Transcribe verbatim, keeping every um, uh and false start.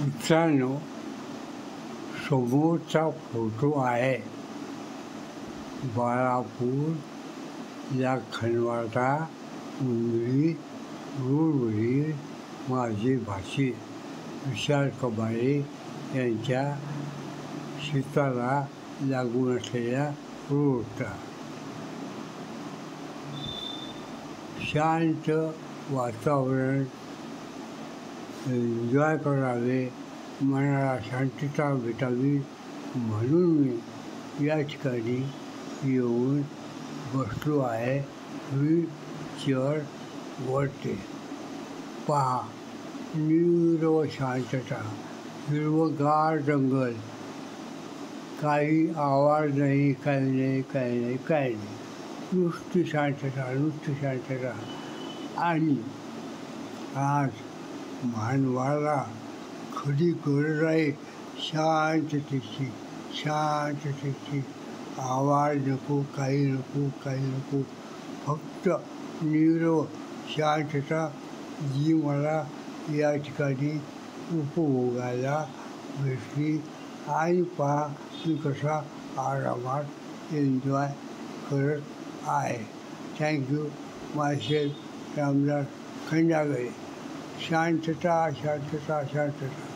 मित्रांनो, समोरचा फोटो आहे बाळापूर या खंडवाटा उंबरी रोडवरील माझे भाषे विशाल कबाळे यांच्या शेताला लागून असलेल्या रोडचा. शांत वातावरण एन्जॉय करावे, मनाला शांतता भेटावी म्हणून मी या ठिकाणी येऊन बसलो आहे. व्हील चेअरवरती पहा, निरव शांतता, हिरवंगार जंगल, काही आवाज नाही, काही नाही, काही नाही, काही नाही, नुसती शांतता, नुसती शांतता. आणि आज मानवाला खरी गरज आहे शांततेची, शांततेची. आवाज नको, काही नको, काही नको, फक्त निरव शांतता, जी मला या ठिकाणी उपभोगायला भेटली. आणि पहा मी कसा आरामात एन्जॉय करत आहे. थँक्यू. मायसेल्फ रामदास खंडागळे. शांतता, शांतता, शांतता.